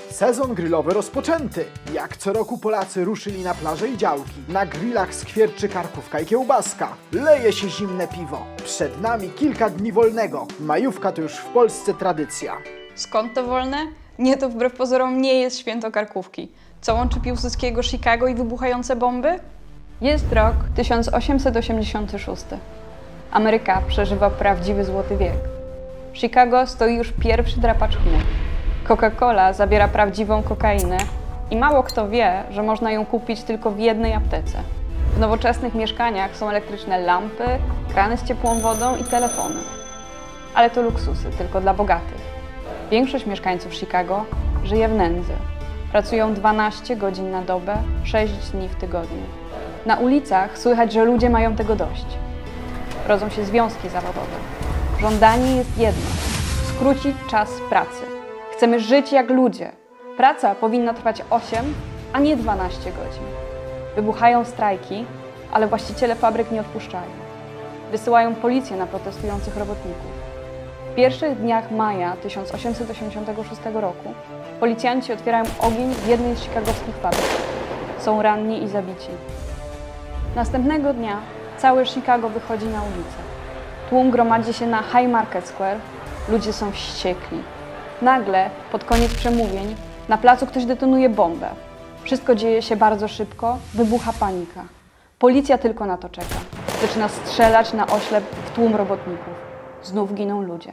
Sezon grillowy rozpoczęty. Jak co roku Polacy ruszyli na plaże i działki. Na grillach skwierczy karkówka i kiełbaska. Leje się zimne piwo. Przed nami kilka dni wolnego. Majówka to już w Polsce tradycja. Skąd to wolne? Nie, to wbrew pozorom nie jest święto karkówki. Co łączy Piłsudskiego Chicago i wybuchające bomby? Jest rok 1886. Ameryka przeżywa prawdziwy złoty wiek. W Chicago stoi już pierwszy drapacz chmur. Coca-Cola zabiera prawdziwą kokainę i mało kto wie, że można ją kupić tylko w jednej aptece. W nowoczesnych mieszkaniach są elektryczne lampy, krany z ciepłą wodą i telefony. Ale to luksusy, tylko dla bogatych. Większość mieszkańców Chicago żyje w nędzy. Pracują 12 godzin na dobę, 6 dni w tygodniu. Na ulicach słychać, że ludzie mają tego dość. Rodzą się związki zawodowe. Żądanie jest jedno – skrócić czas pracy. Chcemy żyć jak ludzie. Praca powinna trwać 8, a nie 12 godzin. Wybuchają strajki, ale właściciele fabryk nie odpuszczają. Wysyłają policję na protestujących robotników. W pierwszych dniach maja 1886 roku policjanci otwierają ogień w jednej z chicagowskich fabryk. Są ranni i zabici. Następnego dnia całe Chicago wychodzi na ulicę. Tłum gromadzi się na Haymarket Square. Ludzie są wściekli. Nagle, pod koniec przemówień, na placu ktoś detonuje bombę. Wszystko dzieje się bardzo szybko, wybucha panika. Policja tylko na to czeka. Zaczyna strzelać na oślep w tłum robotników. Znów giną ludzie.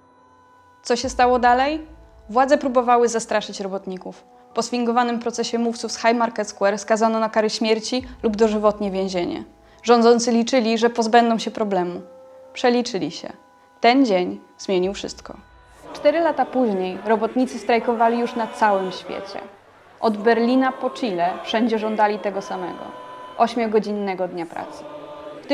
Co się stało dalej? Władze próbowały zastraszyć robotników. Po sfingowanym procesie mówców z Haymarket Square skazano na karę śmierci lub dożywotnie więzienie. Rządzący liczyli, że pozbędą się problemu. Przeliczyli się. Ten dzień zmienił wszystko. 4 lata później robotnicy strajkowali już na całym świecie. Od Berlina po Chile wszędzie żądali tego samego – 8-godzinnego dnia pracy. W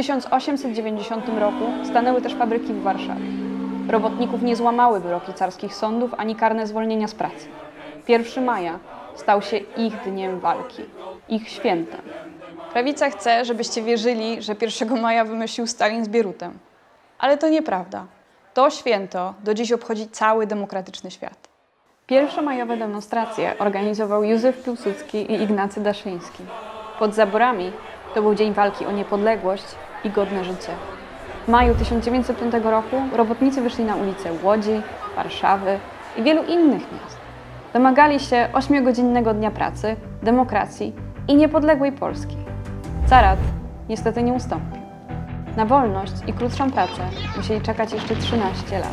1890 roku stanęły też fabryki w Warszawie. Robotników nie złamały wyroki carskich sądów ani karne zwolnienia z pracy. 1 maja stał się ich dniem walki, ich świętem. Prawica chce, żebyście wierzyli, że 1 maja wymyślił Stalin z Bierutem. Ale to nieprawda. To święto do dziś obchodzi cały demokratyczny świat. Pierwszomajowe demonstracje organizował Józef Piłsudski i Ignacy Daszyński. Pod zaborami to był dzień walki o niepodległość i godne życie. W maju 1905 roku robotnicy wyszli na ulice Łodzi, Warszawy i wielu innych miast. Domagali się 8-godzinnego dnia pracy, demokracji i niepodległej Polski. Carat niestety nie ustąpił. Na wolność i krótszą pracę musieli czekać jeszcze 13 lat.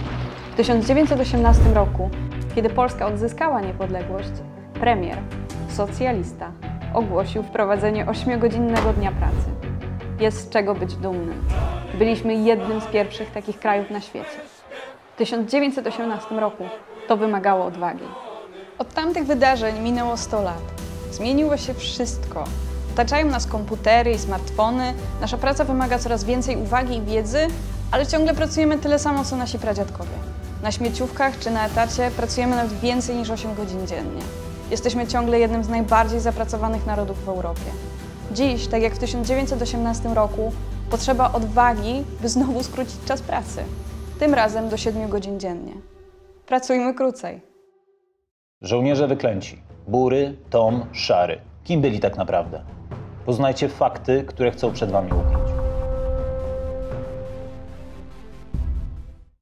W 1918 roku, kiedy Polska odzyskała niepodległość, premier, socjalista, ogłosił wprowadzenie 8-godzinnego dnia pracy. Jest z czego być dumnym. Byliśmy jednym z pierwszych takich krajów na świecie. W 1918 roku to wymagało odwagi. Od tamtych wydarzeń minęło 100 lat. Zmieniło się wszystko. Otaczają nas komputery i smartfony, nasza praca wymaga coraz więcej uwagi i wiedzy, ale ciągle pracujemy tyle samo, co nasi pradziadkowie. Na śmieciówkach czy na etacie pracujemy nawet więcej niż 8 godzin dziennie. Jesteśmy ciągle jednym z najbardziej zapracowanych narodów w Europie. Dziś, tak jak w 1918 roku, potrzeba odwagi, by znowu skrócić czas pracy. Tym razem do 7 godzin dziennie. Pracujmy krócej. Żołnierze wyklęci. Bury, Tom, Szary. Kim byli tak naprawdę? Poznajcie fakty, które chcą przed wami ukryć.